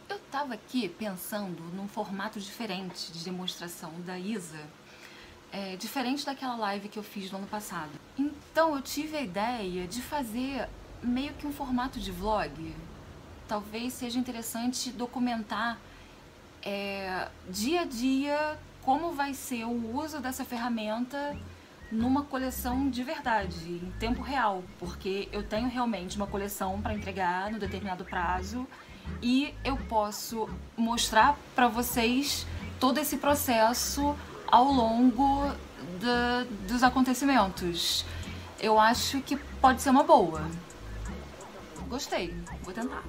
Eu tava aqui pensando num formato diferente de demonstração da Isa, diferente daquela live que eu fiz no ano passado. Então eu tive a ideia de fazer meio que um formato de vlog. Talvez seja interessante documentar dia a dia como vai ser o uso dessa ferramenta numa coleção de verdade, em tempo real, porque eu tenho realmente uma coleção para entregar no determinado prazo e eu posso mostrar para vocês todo esse processo ao longo dos acontecimentos. Eu acho que pode ser uma boa. Gostei, vou tentar.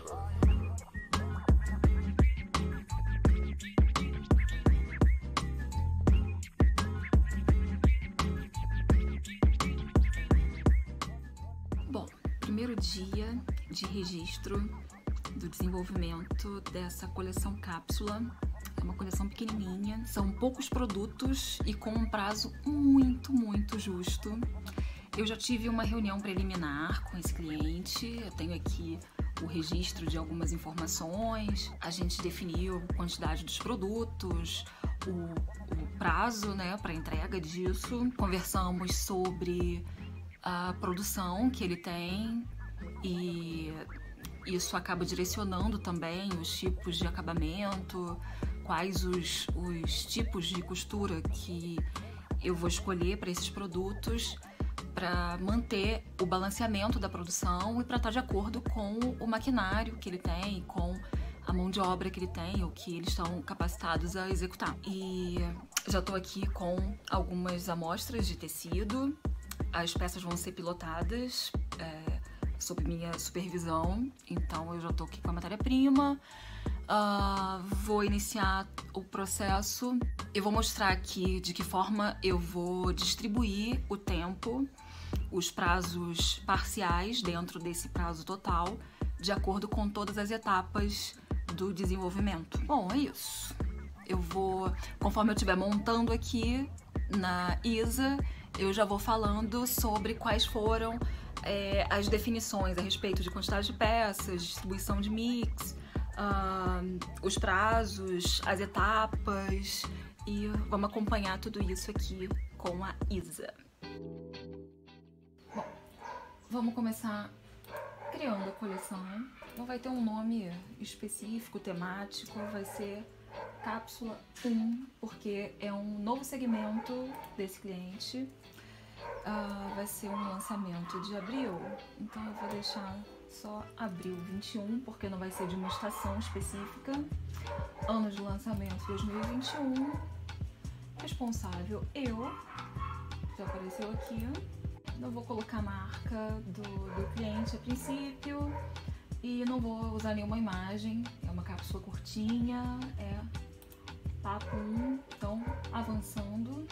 Bom, primeiro dia de registro do desenvolvimento dessa coleção cápsula. É uma coleção pequenininha, são poucos produtos e com um prazo muito justo. Eu já tive uma reunião preliminar com esse cliente, eu tenho aqui o registro de algumas informações, a gente definiu a quantidade dos produtos, o prazo, né, para entrega disso. Conversamos sobre a produção que ele tem e isso acaba direcionando também os tipos de acabamento, quais os tipos de costura que eu vou escolher para esses produtos, para manter o balanceamento da produção e para estar de acordo com o maquinário que ele tem, com a mão de obra que ele tem, ou que eles estão capacitados a executar. E já estou aqui com algumas amostras de tecido, as peças vão ser pilotadas sob minha supervisão, então eu já estou aqui com a matéria-prima. Vou iniciar o processo. Eu vou mostrar aqui de que forma eu vou distribuir o tempo, os prazos parciais dentro desse prazo total, de acordo com todas as etapas do desenvolvimento. Bom, é isso. Eu vou, conforme eu estiver montando aqui na Isa, eu já vou falando sobre quais foram as definições a respeito de quantidade de peças, distribuição de mix, os prazos, as etapas, e vamos acompanhar tudo isso aqui com a Isa. Bom, vamos começar criando a coleção. Não vai ter um nome específico, temático, vai ser Cápsula 1, porque é um novo segmento desse cliente. Vai ser um lançamento de abril, então eu vou deixar só abril 21, porque não vai ser de uma estação específica. Ano de lançamento 2021. Responsável eu, já apareceu aqui. Não vou colocar a marca do cliente a princípio e não vou usar nenhuma imagem. É uma cápsula curtinha, é papo 1, então avançando.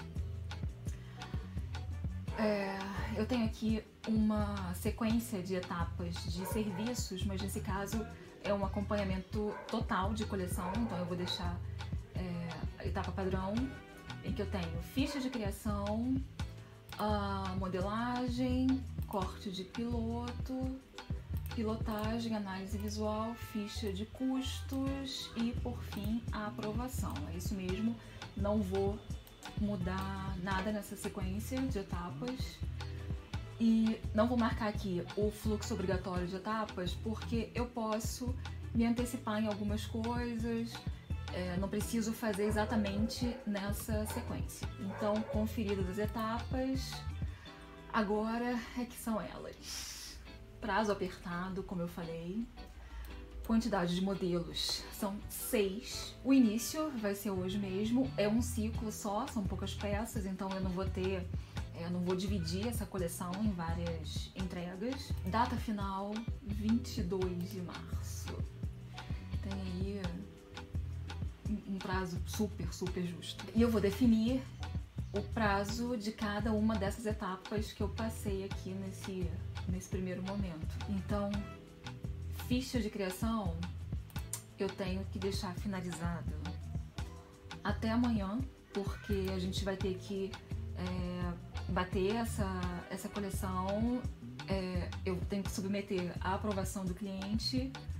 Eu tenho aqui uma sequência de etapas de serviços, mas nesse caso é um acompanhamento total de coleção, então eu vou deixar a etapa padrão, em que eu tenho ficha de criação, modelagem, corte de piloto, pilotagem, análise visual, ficha de custos e, por fim, a aprovação. É isso mesmo, não vou mudar nada nessa sequência de etapas e não vou marcar aqui o fluxo obrigatório de etapas porque eu posso me antecipar em algumas coisas, não preciso fazer exatamente nessa sequência. Então, conferidas as etapas, agora é que são elas. Prazo apertado, como eu falei. Quantidade de modelos são 6. O início vai ser hoje mesmo, é um ciclo só, são poucas peças, então eu não vou dividir essa coleção em várias entregas. Data final 22 de março. Tem aí um prazo super justo. E eu vou definir o prazo de cada uma dessas etapas que eu passei aqui nesse primeiro momento. Então, ficha de criação eu tenho que deixar finalizado até amanhã, porque a gente vai ter que bater essa coleção. Eu tenho que submeter à aprovação do cliente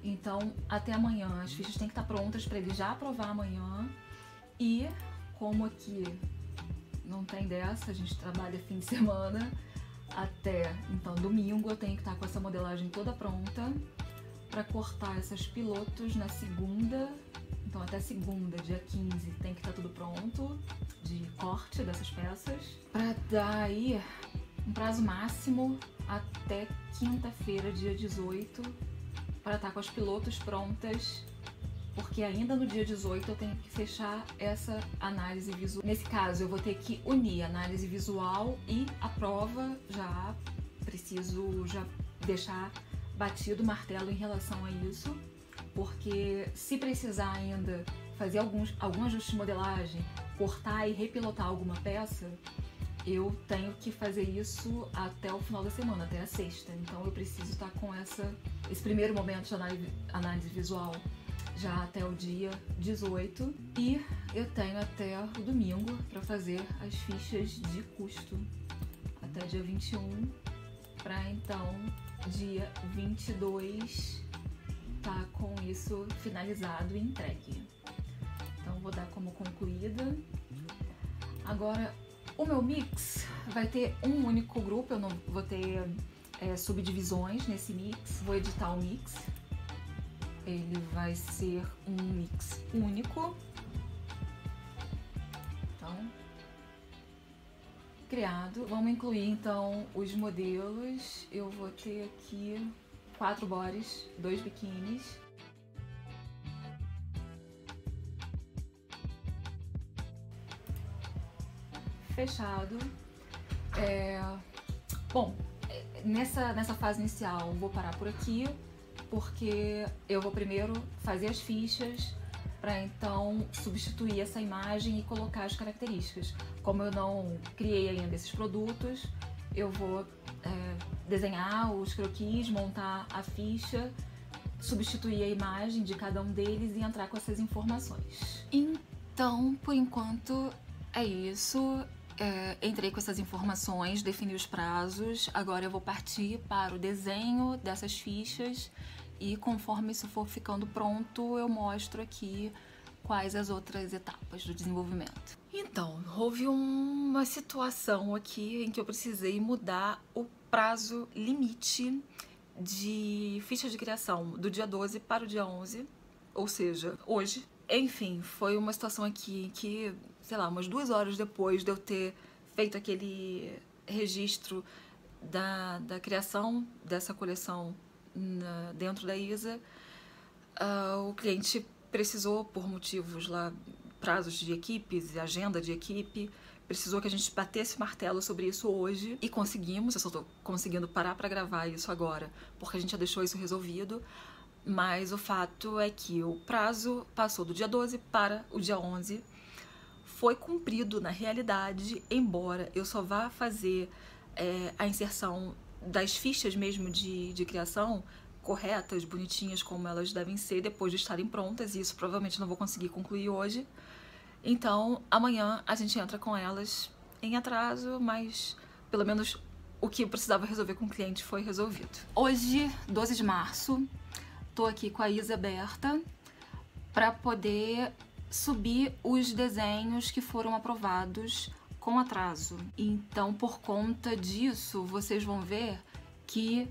Então, até amanhã, as fichas têm que estar prontas para ele já aprovar amanhã. E, como aqui não tem dessa, a gente trabalha fim de semana, até, então, domingo eu tenho que estar com essa modelagem toda pronta para cortar essas pilotos na segunda. Então, até segunda, dia 15, tem que estar tudo pronto de corte dessas peças, para dar aí um prazo máximo até quinta-feira, dia 18, para estar com as pilotos prontas, porque ainda no dia 18 eu tenho que fechar essa análise visual. Nesse caso, eu vou ter que unir a análise visual e a prova. Já preciso deixar batido o martelo em relação a isso, porque se precisar ainda fazer algum ajuste de modelagem, cortar e repilotar alguma peça, eu tenho que fazer isso até o final da semana, até a sexta. Então eu preciso estar com esse primeiro momento de análise visual já até o dia 18. E eu tenho até o domingo para fazer as fichas de custo, até dia 21, para então dia 22 tá com isso finalizado e entregue. Então vou dar como concluída. Agora, o meu mix vai ter um único grupo, eu não vou ter subdivisões nesse mix. Vou editar o mix, ele vai ser um mix único. Então, criado. Vamos incluir então os modelos. Eu vou ter aqui 4 bodies, 2 biquínis. Fechado. Bom, nessa fase inicial vou parar por aqui, porque eu vou primeiro fazer as fichas para então substituir essa imagem e colocar as características. Como eu não criei ainda esses produtos, eu vou desenhar os croquis, montar a ficha, substituir a imagem de cada um deles e entrar com essas informações. Então, por enquanto, é isso. Entrei com essas informações, defini os prazos, agora eu vou partir para o desenho dessas fichas e conforme isso for ficando pronto, eu mostro aqui quais as outras etapas do desenvolvimento. Então, houve uma situação aqui em que eu precisei mudar o prazo limite de fichas de criação do dia 12 para o dia 11, ou seja, hoje. Enfim, foi uma situação aqui em que, sei lá, umas 2 horas depois de eu ter feito aquele registro da criação dessa coleção dentro da Isa, o cliente precisou, por motivos lá, prazos de equipes, agenda de equipe, precisou que a gente batesse martelo sobre isso hoje e conseguimos. Eu só tô conseguindo parar para gravar isso agora, porque a gente já deixou isso resolvido. Mas o fato é que o prazo passou do dia 12 para o dia 11. Foi cumprido na realidade, embora eu só vá fazer a inserção das fichas mesmo de criação corretas, bonitinhas, como elas devem ser, depois de estarem prontas. E isso provavelmente não vou conseguir concluir hoje. Então, amanhã a gente entra com elas em atraso, mas pelo menos o que eu precisava resolver com o cliente foi resolvido. Hoje, 12 de março, tô aqui com a Isa aberta para poder subir os desenhos que foram aprovados com atraso. Então, por conta disso, vocês vão ver que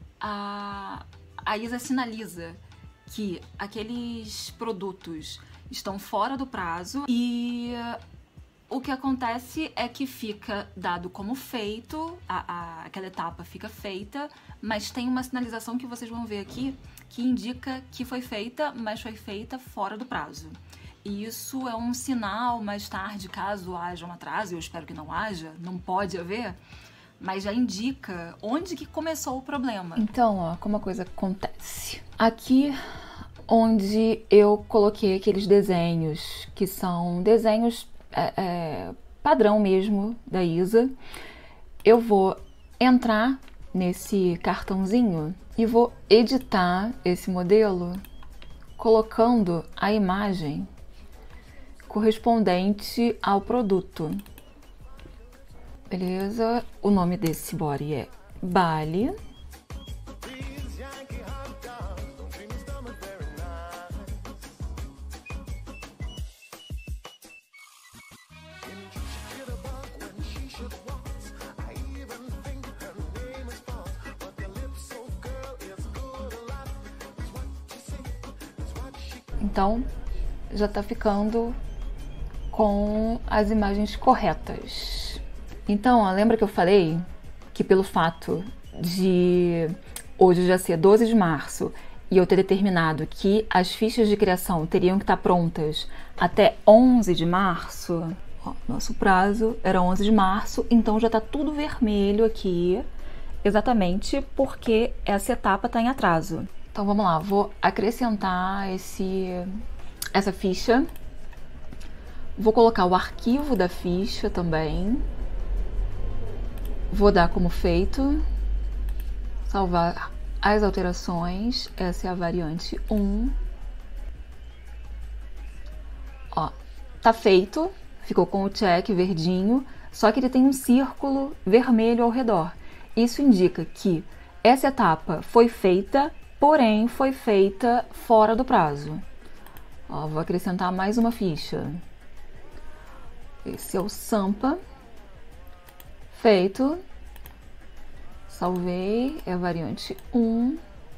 a Isa sinaliza que aqueles produtos estão fora do prazo e o que acontece é que fica dado como feito, aquela etapa fica feita, mas tem uma sinalização que vocês vão ver aqui que indica que foi feita, mas foi feita fora do prazo. E isso é um sinal mais tarde, caso haja um atraso, eu espero que não haja, não pode haver, mas já indica onde que começou o problema. Então, ó, como a coisa acontece. Aqui onde eu coloquei aqueles desenhos, que são desenhos padrão mesmo da Isa, eu vou entrar nesse cartãozinho e vou editar esse modelo colocando a imagem correspondente ao produto. Beleza? O nome desse body é Bali. Então, já tá ficando com as imagens corretas. Então, ó, lembra que eu falei que pelo fato de hoje já ser 12 de março e eu ter determinado que as fichas de criação teriam que estar prontas até 11 de março, ó, nosso prazo era 11 de março, então já tá tudo vermelho aqui, exatamente porque essa etapa está em atraso. Então vamos lá, vou acrescentar essa ficha. Vou colocar o arquivo da ficha também. Vou dar como feito. Salvar as alterações. Essa é a variante 1. Ó, tá feito. Ficou com o check verdinho. Só que ele tem um círculo vermelho ao redor. Isso indica que essa etapa foi feita, porém foi feita fora do prazo. Ó, vou acrescentar mais uma ficha. Esse é o Sampa. Feito. Salvei. É a variante 1.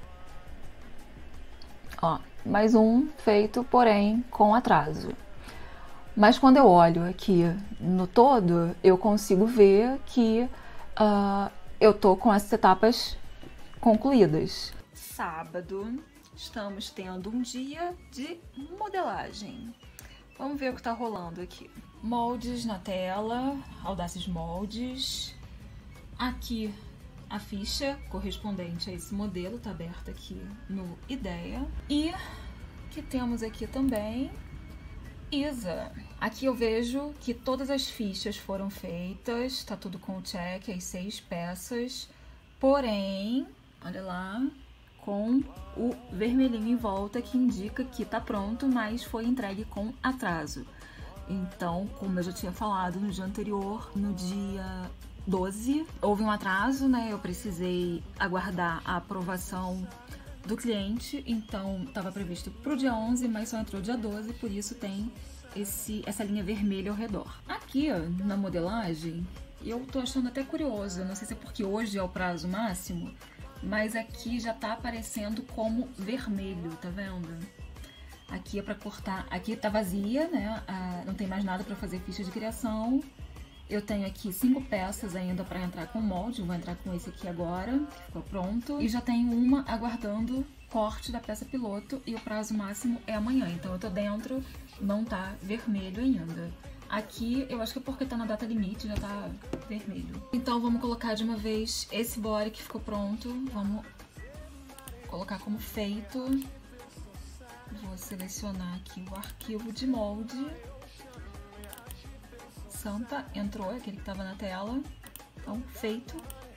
Ó, mais um feito, porém com atraso. Mas quando eu olho aqui no todo, eu consigo ver que eu tô com essas etapas concluídas. Sábado, estamos tendo um dia de modelagem. Vamos ver o que tá rolando aqui. Moldes na tela, Audaces Moldes. Aqui a ficha correspondente a esse modelo tá aberta aqui no Ideia. E que temos aqui também Isa. Aqui eu vejo que todas as fichas foram feitas, tá tudo com o check, as 6 peças. Porém, olha lá, com o vermelhinho em volta que indica que tá pronto, mas foi entregue com atraso. Então, como eu já tinha falado no dia anterior, no dia 12, houve um atraso, né? Eu precisei aguardar a aprovação do cliente, então estava previsto para o dia 11, mas só entrou dia 12, por isso tem essa linha vermelha ao redor. Aqui, ó, na modelagem, eu tô achando até curioso, não sei se é porque hoje é o prazo máximo, mas aqui já tá aparecendo como vermelho, tá vendo? Aqui é para cortar, aqui tá vazia, né? Não tem mais nada para fazer ficha de criação. Eu tenho aqui 5 peças ainda para entrar com molde, vou entrar com esse aqui agora, que ficou pronto. E já tenho uma aguardando corte da peça piloto e o prazo máximo é amanhã, então eu tô dentro, não tá vermelho ainda. Aqui eu acho que é porque tá na data limite, já tá vermelho. Então vamos colocar de uma vez esse body que ficou pronto, vamos colocar como feito. Vou selecionar aqui o arquivo de molde. Sampa entrou, aquele que estava na tela. Então, feito.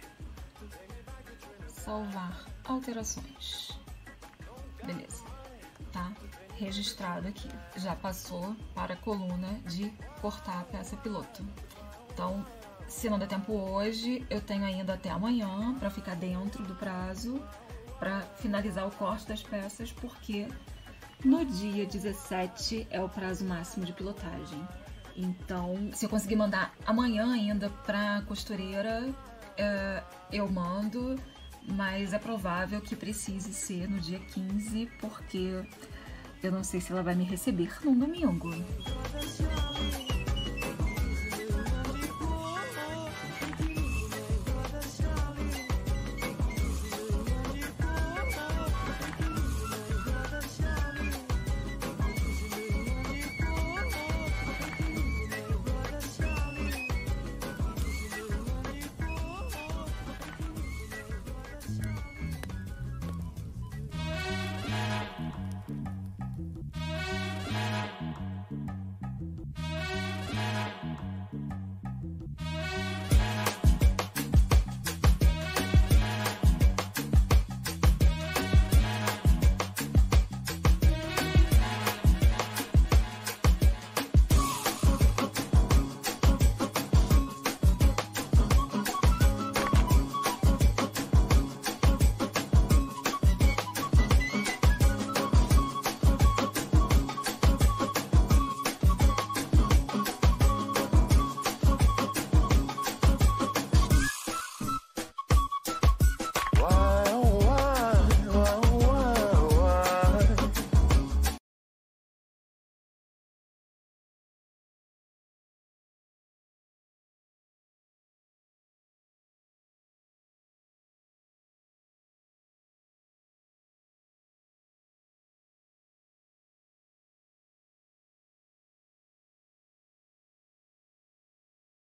Salvar alterações. Beleza. Tá registrado aqui. Já passou para a coluna de cortar a peça piloto. Então, se não der tempo hoje, eu tenho ainda até amanhã para ficar dentro do prazo, para finalizar o corte das peças, porque no dia 17 é o prazo máximo de pilotagem. Então, se eu conseguir mandar amanhã ainda pra costureira, eu mando, mas é provável que precise ser no dia 15, porque eu não sei se ela vai me receber no domingo.